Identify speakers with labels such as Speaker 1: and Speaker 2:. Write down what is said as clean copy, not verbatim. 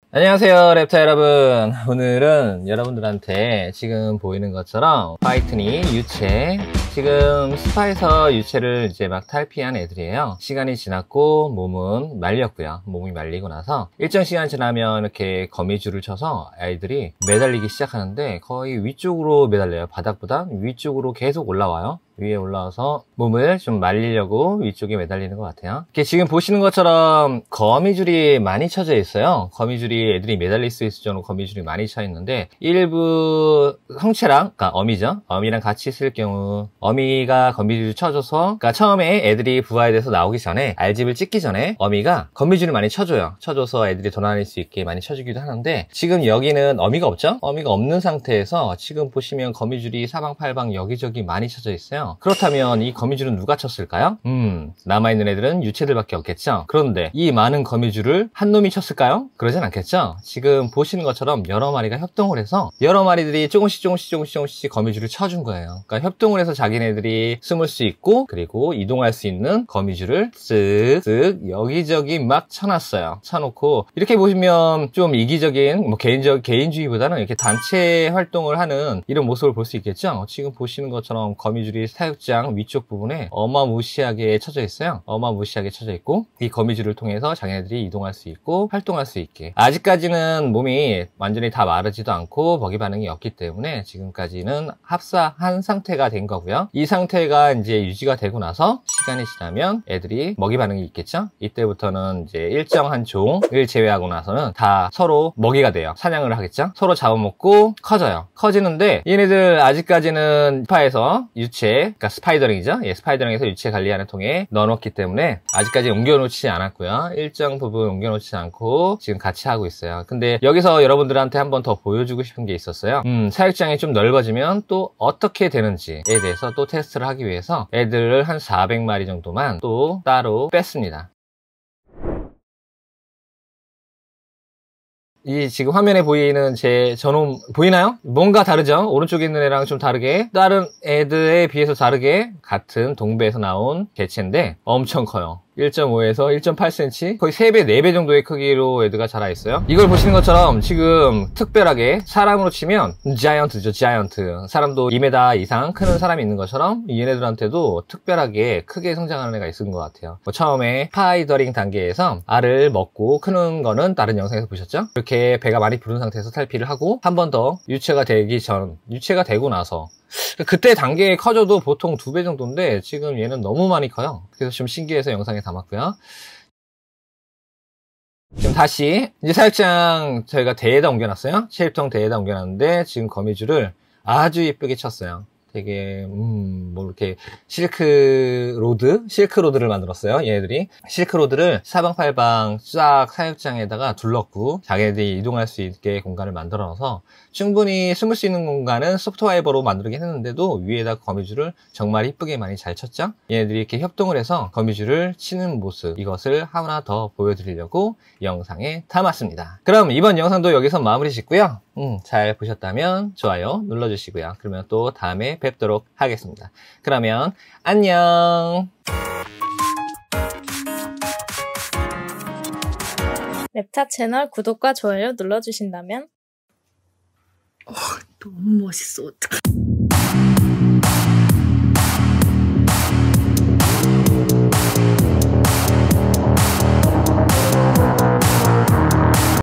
Speaker 1: 안녕하세요 랩터 여러분. 오늘은 여러분들한테 지금 보이는 것처럼 파이트니 유체, 지금 스파에서 유체를 이제 막 탈피한 애들이에요. 시간이 지났고 몸은 말렸고요. 몸이 말리고 나서 일정 시간 지나면 이렇게 거미줄을 쳐서 아이들이 매달리기 시작하는데 거의 위쪽으로 매달려요. 바닥보다 위쪽으로 계속 올라와요. 위에 올라와서 몸을 좀 말리려고 위쪽에 매달리는 것 같아요. 이렇게 지금 보시는 것처럼 거미줄이 많이 쳐져 있어요. 거미줄이 애들이 매달릴 수 있을 정도로 거미줄이 많이 쳐 있는데, 일부 성체랑, 그러니까 어미죠. 어미랑 같이 있을 경우 어미가 거미줄을 쳐줘서, 그러니까 처음에 애들이 부화에 대해서 나오기 전에, 알집을 찢기 전에 어미가 거미줄을 많이 쳐줘요. 쳐줘서 애들이 돌아다닐 수 있게 많이 쳐주기도 하는데, 지금 여기는 어미가 없죠? 어미가 없는 상태에서 지금 보시면 거미줄이 사방팔방 여기저기 많이 쳐져 있어요. 그렇다면 이 거미줄은 누가 쳤을까요? 남아있는 애들은 유체들밖에 없겠죠. 그런데 이 많은 거미줄을 한 놈이 쳤을까요? 그러진 않겠죠. 지금 보시는 것처럼 여러 마리가 협동을 해서 여러 마리들이 조금씩 거미줄을 쳐준 거예요. 그러니까 협동을 해서 자기네들이 숨을 수 있고, 그리고 이동할 수 있는 거미줄을 쓱쓱 여기저기 막 쳐놨어요. 쳐놓고 이렇게 보시면 좀 이기적인, 개인주의보다는 이렇게 단체 활동을 하는 이런 모습을 볼 수 있겠죠. 지금 보시는 것처럼 거미줄이 사육장 위쪽 부분에 어마무시하게 쳐져 있어요. 어마무시하게 쳐져 있고, 이 거미줄을 통해서 자기네들이 이동할 수 있고 활동할 수 있게. 아직까지는 몸이 완전히 다 마르지도 않고 먹이 반응이 없기 때문에 지금까지는 합사한 상태가 된 거고요. 이 상태가 이제 유지가 되고 나서 시간이 지나면 애들이 먹이 반응이 있겠죠. 이때부터는 이제 일정한 종을 제외하고 나서는 다 서로 먹이가 돼요. 사냥을 하겠죠. 서로 잡아먹고 커져요. 커지는데 얘네들 아직까지는 스파에서 유체, 그러니까 스파이더링이죠. 스파이더링에서 유체 관리하는 통에 넣어놓기 때문에 아직까지 옮겨놓지 않았고요. 일정 부분 옮겨놓지 않고 지금 같이 하고 있어요. 근데 여기서 여러분들한테 한번 더 보여주고 싶은 게 있었어요. 사육장이 좀 넓어지면 또 어떻게 되는지에 대해서 또 테스트를 하기 위해서 애들을 한 400마리 정도만 또 따로 뺐습니다. 이 지금 화면에 보이는 제 저놈 보이나요? 뭔가 다르죠? 오른쪽에 있는 애랑 좀 다르게, 다른 애들에 비해서 다르게 같은 동배에서 나온 개체인데 엄청 커요. 1.5에서 1.8cm, 거의 3배, 4배 정도의 크기로 애들가 자라있어요. 이걸 보시는 것처럼 지금 특별하게 사람으로 치면 자이언트죠, 자이언트. 사람도 2m 이상 크는 사람이 있는 것처럼 얘네들한테도 특별하게 크게 성장하는 애가 있는 것 같아요. 처음에 파이더링 단계에서 알을 먹고 크는 거는 다른 영상에서 보셨죠? 이렇게 배가 많이 부른 상태에서 탈피를 하고 한 번 더 유체가 되기 전, 유체가 되고 나서 그때 단계에 커져도 보통 2배 정도인데 지금 얘는 너무 많이 커요. 그래서 좀 신기해서 영상에 담았고요. 지금 다시 이제 사육장 저희가 대에다 옮겨놨어요. 체육통 대에다 옮겨놨는데 지금 거미줄을 아주 예쁘게 쳤어요. 되게 뭐 이렇게 실크로드를 만들었어요. 얘네들이 실크로드를 사방팔방 쫙 사육장에다가 둘렀고 자기네들이 이동할 수 있게 공간을 만들어 놔서 충분히 숨을 수 있는 공간은 소프트와이버로 만들긴 했는데도 위에다 거미줄을 정말 이쁘게 많이 잘 쳤죠. 얘네들이 이렇게 협동을 해서 거미줄을 치는 모습, 이것을 하나 더 보여드리려고 영상에 담았습니다. 그럼 이번 영상도 여기서 마무리 짓고요. 잘 보셨다면 좋아요 눌러주시고요. 그러면 또 다음에 뵙도록 하겠습니다. 그러면 안녕.
Speaker 2: 랩타 채널 구독과 좋아요 눌러주신다면
Speaker 3: 너무 멋있어. 어떡해.